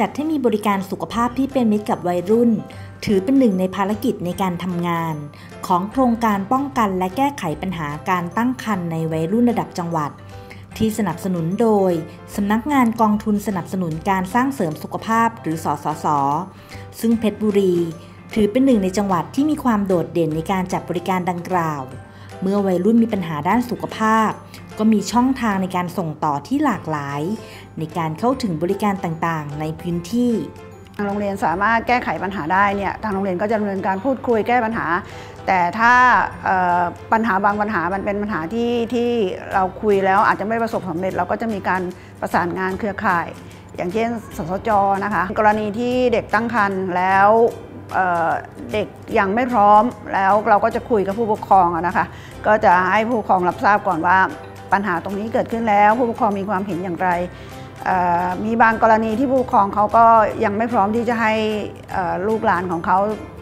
ดให้มีบริการสุขภาพที่เป็นมิตรกับวัยรุ่นถือเป็นหนึ่งในภารกิจในการทำงานของโครงการป้องกันและแก้ไขปัญหาการตั้งครรภ์ในวัยรุ่นระดับจังหวัดที่สนับสนุนโดยสำนักงานกองทุนสนับสนุนการสร้างเสริมสุขภาพหรือสสส.ซึ่งเพชรบุรีถือเป็นหนึ่งในจังหวัดที่มีความโดดเด่นในการจัดบริการดังกล่าวเมื่อวัยรุ่นมีปัญหาด้านสุขภาพก็มีช่องทางในการส่งต่อที่หลากหลายในการเข้าถึงบริการต่างๆในพื้นที่ทางโรงเรียนสามารถแก้ไขปัญหาได้เนี่ยทางโรงเรียนก็จะดำเนินการพูดคุยแก้ปัญหาแต่ถ้าปัญหาบางปัญหามันเป็นปัญหาที่เราคุยแล้วอาจจะไม่ประสบความสำเร็จเราก็จะมีการประสานงานเครือข่ายอย่างเช่นสสจ.นะคะกรณีที่เด็กตั้งครรภ์แล้วเด็กยังไม่พร้อมแล้วเราก็จะคุยกับผู้ปกครองนะคะก็จะให้ผู้ปกครองรับทราบก่อนว่าปัญหาตรงนี้เกิดขึ้นแล้วผู้ปกครองมีความเห็นอย่างไรมีบางกรณีที่ผู้ปกครองเขาก็ยังไม่พร้อมที่จะให้ลูกหลานของเขา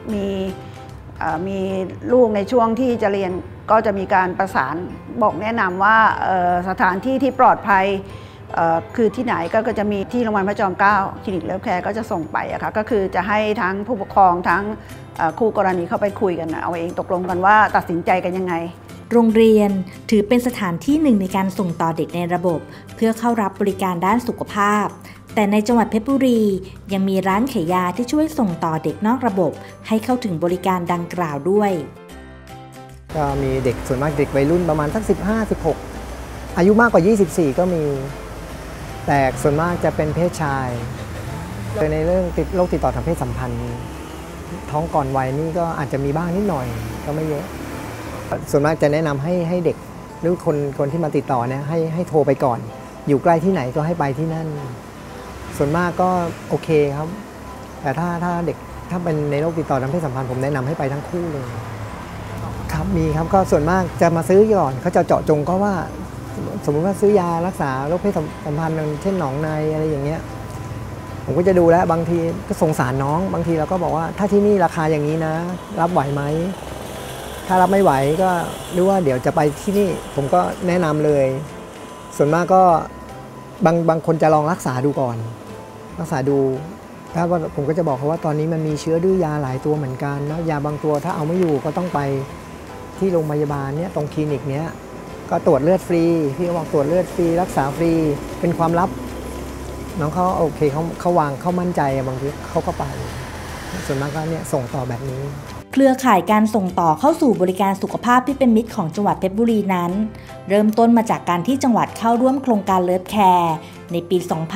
มีลูกในช่วงที่จะเรียนก็จะมีการประสานบอกแนะนำว่าสถานที่ที่ปลอดภัยคือที่ไหนก็จะมีที่โรงพยาบาลพระจอมเกล้าคลินิกเลิฟแคร์ก็จะส่งไปอะค่ะก็คือจะให้ทั้งผู้ปกครองทั้งคู่กรณีเข้าไปคุยกันเอาเองตกลงกันว่าตัดสินใจกันยังไงโรงเรียนถือเป็นสถานที่หนึ่งในการส่งต่อเด็กในระบบเพื่อเข้ารับบริการด้านสุขภาพแต่ในจังหวัดเพชรบุรียังมีร้านขายยาที่ช่วยส่งต่อเด็กนอกระบบให้เข้าถึงบริการดังกล่าวด้วยก็มีเด็กส่วนมากเด็กวัยรุ่นประมาณสัก15-16อายุมากกว่า24ก็มีแต่ส่วนมากจะเป็นเพศชายโดยในเรื่องโรคติดต่อทางเพศสัมพันธ์ท้องก่อนวัยนี่ก็อาจจะมีบ้างนิดหน่อยก็ไม่เยอะส่วนมากจะแนะนำให้เด็กหรือคนที่มาติดต่อเนี่ยให้โทรไปก่อนอยู่ใกล้ที่ไหนก็ให้ไปที่นั่นส่วนมากก็โอเคครับแต่ถ้าเด็กถ้าเป็นในโรคติดต่อทางเพศสัมพันธ์ผมแนะนำให้ไปทั้งคู่เลยครับมีครับก็ส่วนมากจะมาซื้อก่อนเขาจะเจาะจงก็ว่าสมมุติว่าซื้อยารักษาโรคเพศสัมพันธ์เช่นหนองในอะไรอย่างเงี้ยผมก็จะดูแล้วบางทีก็สงสารน้องบางทีเราก็บอกว่าถ้าที่นี่ราคาอย่างนี้นะรับไหวไหมถ้ารับไม่ไหวก็หรือว่าเดี๋ยวจะไปที่นี่ผมก็แนะนำเลยส่วนมากก็บางคนจะลองรักษาดูก่อนรักษาดูถ้าว่าผมก็จะบอกเขาว่าตอนนี้มันมีเชื้อดื้อยาหลายตัวเหมือนกันนะยาบางตัวถ้าเอาไม่อยู่ก็ต้องไปที่โรงพยาบาลเนี้ยตรงคลินิกเนี้ยก็ตรวจเลือดฟรีพี่บอกตรวจเลือดฟรีรักษาฟรีเป็นความลับน้องเขาโอเคเขาวางเขามั่นใจบางทีเขาก็ไปส่วนมากก็เนี่ยส่งต่อแบบนี้เครือข่ายการส่งต่อเข้าสู่บริการสุขภาพที่เป็นมิตรของจังหวัดเพชรบุรีนั้นเริ่มต้นมาจากการที่จังหวัดเข้าร่วมโครงการเลิฟแคร์ในปี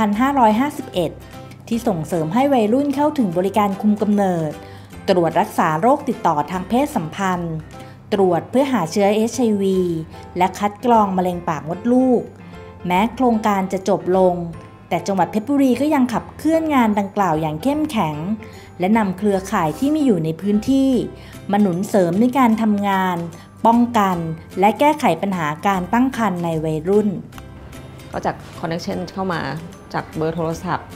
2551 ที่ส่งเสริมให้วัยรุ่นเข้าถึงบริการคุมกำเนิดตรวจรักษาโรคติดต่อทางเพศสัมพันธ์ตรวจเพื่อหาเชื้อ HIV และคัดกรองมะเร็งปากมดลูกแม้โครงการจะจบลงแต่จังหวัดเพชรบุรีก็ยังขับเคลื่อนงานดังกล่าวอย่างเข้มแข็งและนำเครือข่ายที่มีอยู่ในพื้นที่มาหนุนเสริมในการทำงานป้องกันและแก้ไขปัญหาการตั้งครรภ์ในวัยรุ่นก็จากคอนเนคชั่นเข้ามาจากเบอร์โทรศัพท์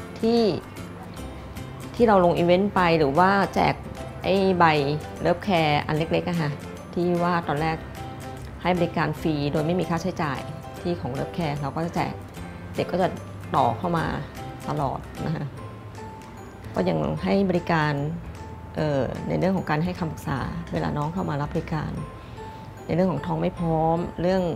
ที่เราลงอีเวนต์ไปหรือว่าแจกไอ้ใบเลิฟแคร์อันเล็กๆอะค่ะที่ว่าตอนแรกให้บริการฟรีโดยไม่มีค่าใช้จ่ายที่ของเลิฟแคร์เราก็จะแจกเด็กก็จะต่อเข้ามาตลอดนะคะก็ยังให้บริการในเรื่องของการให้คำปรึกษาเวลาน้องเข้ามารับบริการในเรื่องของท้องไม่พร้อมเรื่อง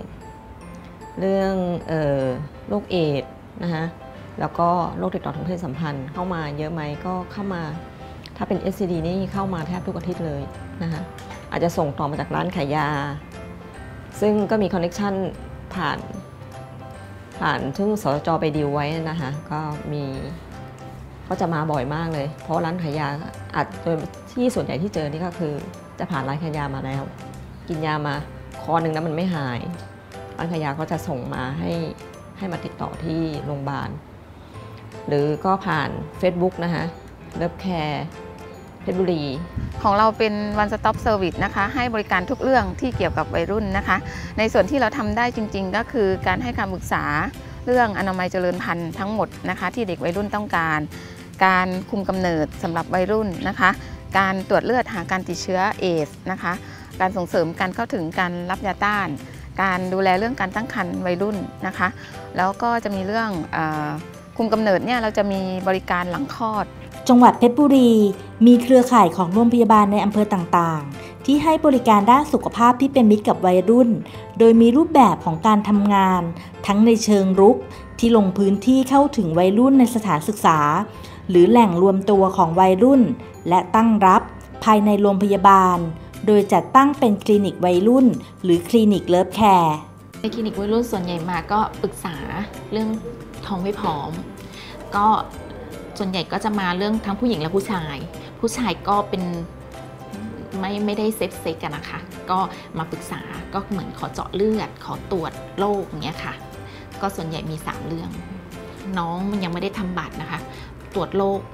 โรคเอดส์นะคะแล้วก็โรคติดต่อทางเพศสัมพันธ์เข้ามาเยอะไหมก็เข้ามาถ้าเป็น SCD นี่เข้ามาแทบทุกอาทิตย์เลยนะคะอาจจะส่งต่อมาจากร้านขายยาซึ่งก็มีคอนเนคชั่นผ่านซึ่งสจ.ไปดีลไว้นะคะก็จะมาบ่อยมากเลยเพราะร้านขายยาอาจโดยที่ส่วนใหญ่ที่เจอนี่ก็คือจะผ่านร้านขายยามาแล้วกินยามาคอหนึ่งแล้วมันไม่หายร้านขายยาก็จะส่งมาให้มาติดต่อที่โรงพยาบาลหรือก็ผ่าน Facebook นะคะเลิฟแคร์เพชรบุรีของเราเป็น One Stop Service นะคะให้บริการทุกเรื่องที่เกี่ยวกับวัยรุ่นนะคะในส่วนที่เราทำได้จริงๆก็คือการให้คำปรึกษาเรื่องอนามัยเจริญพันธุ์ทั้งหมดนะคะที่เด็กวัยรุ่นต้องการคุมกำเนิดสำหรับวัยรุ่นนะคะการตรวจเลือดหาการติดเชื้อเอดส์นะคะการส่งเสริมการเข้าถึงการรับยาต้านการดูแลเรื่องการตั้งครรภ์วัยรุ่นนะคะแล้วก็จะมีเรื่องคุมกำเนิดเนี่ยเราจะมีบริการหลังคลอดจังหวัดเพชรบุรีมีเครือข่ายของโรงพยาบาลในอำเภอต่างๆที่ให้บริการด้านสุขภาพที่เป็นมิตรกับวัยรุ่นโดยมีรูปแบบของการทำงานทั้งในเชิงรุกที่ลงพื้นที่เข้าถึงวัยรุ่นในสถานศึกษาหรือแหล่งรวมตัวของวัยรุ่นและตั้งรับภายในโรงพยาบาลโดยจัดตั้งเป็นคลินิกวัยรุ่นหรือคลินิกเลิฟแคร์ในคลินิกวัยรุ่นส่วนใหญ่มาก็ปรึกษาเรื่องท้องไม่พร้อมก็ส่วนใหญ่ก็จะมาเรื่องทั้งผู้หญิงและผู้ชายก็เป็นไม่ได้เซ็กกันนะคะก็มาปรึกษาก็เหมือนขอเจาะเลือดขอตรวจโรคอย่างเงี้ยค่ะก็ส่วนใหญ่มี3เรื่องน้องมันยังไม่ได้ทำบัตรนะคะตรวจโรค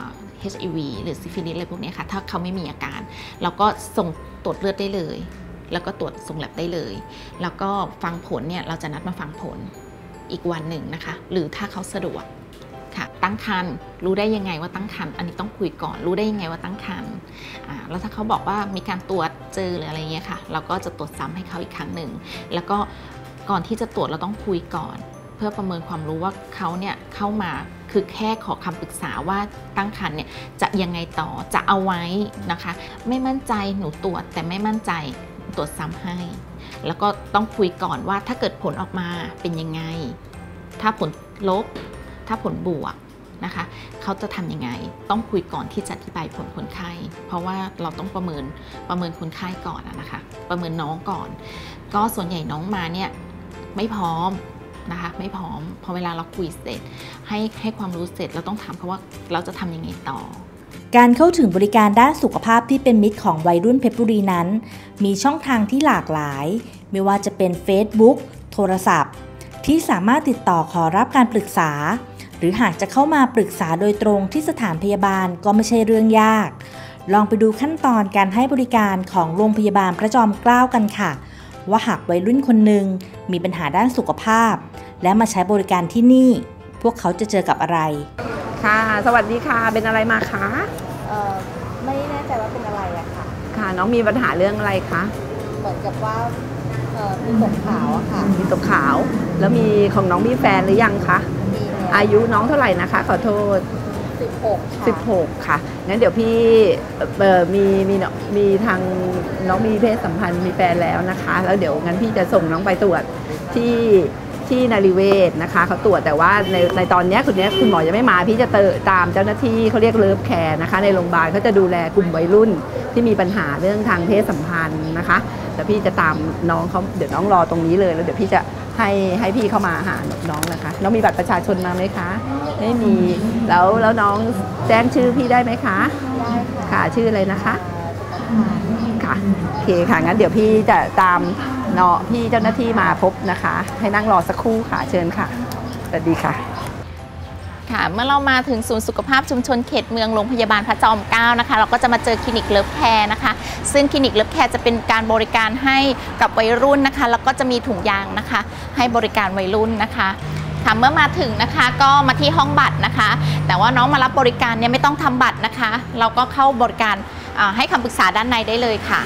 HIV หรือซิฟิลิสอะไรพวกนี้ค่ะถ้าเขาไม่มีอาการเราก็ส่งตรวจเลือดได้เลยแล้วก็ตรวจส่งแลบได้เลยแล้วก็ฟังผลเนี่ยเราจะนัดมาฟังผลอีกวันหนึ่งนะคะหรือถ้าเขาสะดวกค่ะตั้งครรภ์รู้ได้ยังไงว่าตั้งครรภ์อันนี้ต้องคุยก่อนรู้ได้ยังไงว่าตั้งครรภ์แล้วถ้าเขาบอกว่ามีการตรวจเจอหรืออะไรเงี้ยค่ะเราก็จะตรวจซ้ำให้เขาอีกครั้งหนึ่งแล้วก็ก่อนที่จะตรวจเราต้องคุยก่อนเพื่อประเมินความรู้ว่าเขาเนี่ยเข้ามาคือแค่ขอคำปรึกษาว่าตั้งครรภ์เนี่ยจะยังไงต่อจะเอาไว้นะคะไม่มั่นใจหนูตรวจแต่ไม่มั่นใจตรวจซ้ำให้แล้วก็ต้องคุยก่อนว่าถ้าเกิดผลออกมาเป็นยังไงถ้าผลลบถ้าผลบวกนะคะเขาจะทำยังไงต้องคุยก่อนที่จะอธิบายผลคนไข้เพราะว่าเราต้องประเมินคนไข้ก่อนนะคะประเมินน้องก่อนก็ส่วนใหญ่น้องมาเนี่ยไม่พร้อมนะคะไม่พร้อมพอเวลาเราคุยเสร็จให้ความรู้เสร็จเราต้องถามเขาว่าเราจะทำยังไงต่อการเข้าถึงบริการด้านสุขภาพที่เป็นมิตรของวัยรุ่นเพชรบุรีนั้นมีช่องทางที่หลากหลายไม่ว่าจะเป็น Facebook โทรศัพท์ที่สามารถติดต่อขอรับการปรึกษาหรือหากจะเข้ามาปรึกษาโดยตรงที่สถานพยาบาลก็ไม่ใช่เรื่องยากลองไปดูขั้นตอนการให้บริการของโรงพยาบาลพระจอมเกล้ากันค่ะว่าหากวัยรุ่นคนหนึ่งมีปัญหาด้านสุขภาพและมาใช้บริการที่นี่พวกเขาจะเจอกับอะไรค่ะสวัสดีค่ะเป็นอะไรมาคะไม่แน่ใจว่าเป็นอะไรอะค่ะค่ะน้องมีปัญหาเรื่องอะไรคะเหมือนกับว่ามีตกขาวอะค่ะมีตกขาวแล้วมีของน้องมีแฟนหรือยังคะอายุน้องเท่าไหร่นะคะขอโทษ16ค่ะงั้นเดี๋ยวพี่มีทางน้องมีเพศสัมพันธ์มีแฟนแล้วนะคะแล้วเดี๋ยวงั้นพี่จะส่งน้องไปตรวจที่นารีเวชนะคะเขาตรวจแต่ว่าในตอนนี้คุณหมอยังไม่มาพี่จะตามเจ้าหน้าที่เขาเรียกเลิฟแคร์นะคะในโรงพยาบาลเขาจะดูแลกลุ่มวัยรุ่นที่มีปัญหาเรื่องทางเพศสัมพันธ์นะคะแต่พี่จะตามน้องเขาเดี๋ยวน้องรอตรงนี้เลยแล้วเดี๋ยวพี่จะให้พี่เข้ามาหาน้องนะคะน้องมีบัตรประชาชนมาไหมคะไม่มีแล้วน้องแจ้งชื่อพี่ได้ไหมคะได้ค่ะชื่ออะไรนะคะค่ะโอเคค่ะงั้นเดี๋ยวพี่จะตามพี่เจ้าหน้าที่มาพบนะคะให้นั่งรอสักครู่ค่ะเชิญค่ะสวัสดีค่ะค่ะเมื่อเรามาถึงศูนย์สุขภาพชุมชนเขตเมืองโรงพยาบาลพระจอมเกล้านะคะเราก็จะมาเจอคลินิกเลิฟแคร์นะคะซึ่งคลินิกเลิฟแคร์จะเป็นการบริการให้กับวัยรุ่นนะคะแล้วก็จะมีถุงยางนะคะให้บริการวัยรุ่นนะคะค่ะเมื่อมาถึงนะคะก็มาที่ห้องบัตรนะคะแต่ว่าน้องมารับบริการเนี่ยไม่ต้องทำบัตรนะคะเราก็เข้าบริการให้คำปรึกษาด้านในได้เลยค่ะ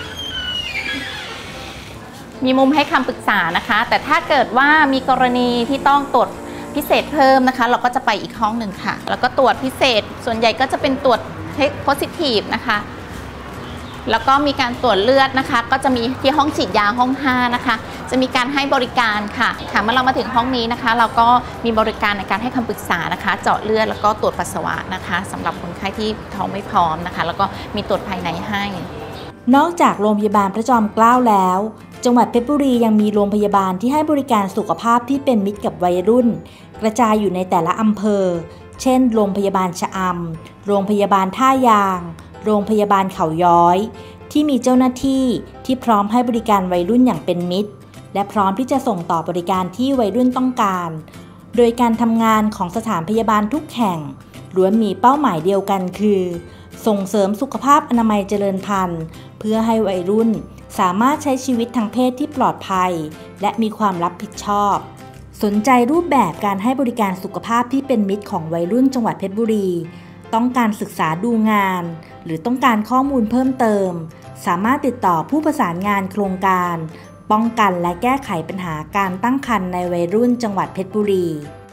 มีมุมให้คำปรึกษานะคะแต่ถ้าเกิดว่ามีกรณีที่ต้องตรวจพิเศษเพิ่มนะคะเราก็จะไปอีกห้องหนึ่งค่ะแล้วก็ตรวจพิเศษส่วนใหญ่ก็จะเป็นตรวจpositive นะคะแล้วก็มีการตรวจเลือดนะคะก็จะมีที่ห้องฉีดยาห้อง5นะคะจะมีการให้บริการค่ะเมื่อเรามาถึงห้องนี้นะคะเราก็มีบริการในการให้คำปรึกษานะคะเจาะเลือดแล้วก็ตรวจปัสสาวะนะคะสำหรับคนไข้ที่ท้องไม่พร้อมนะคะแล้วก็มีตรวจภายในให้นอกจากโรงพยาบาลพระจอมเกล้าแล้วจังหวัดเพชรบุรียังมีโรงพยาบาลที่ให้บริการสุขภาพที่เป็นมิตรกับวัยรุ่นกระจายอยู่ในแต่ละอำเภอเช่นโรงพยาบาลชะอำโรงพยาบาลท่ายางโรงพยาบาลเขาย้อยที่มีเจ้าหน้าที่ที่พร้อมให้บริการวัยรุ่นอย่างเป็นมิตรและพร้อมที่จะส่งต่อบริการที่วัยรุ่นต้องการโดยการทำงานของสถานพยาบาลทุกแห่งล้วนมีเป้าหมายเดียวกันคือส่งเสริมสุขภาพอนามัยเจริญพันธุ์เพื่อให้วัยรุ่นสามารถใช้ชีวิตทางเพศที่ปลอดภัยและมีความรับผิดชอบสนใจรูปแบบการให้บริการสุขภาพที่เป็นมิตรของวัยรุ่นจังหวัดเพชรบุรีต้องการศึกษาดูงานหรือต้องการข้อมูลเพิ่มเติมสามารถติดต่อผู้ประสานงานโครงการป้องกันและแก้ไขปัญหาการตั้งครรภ์ในวัยรุ่นจังหวัดเพชรบุรี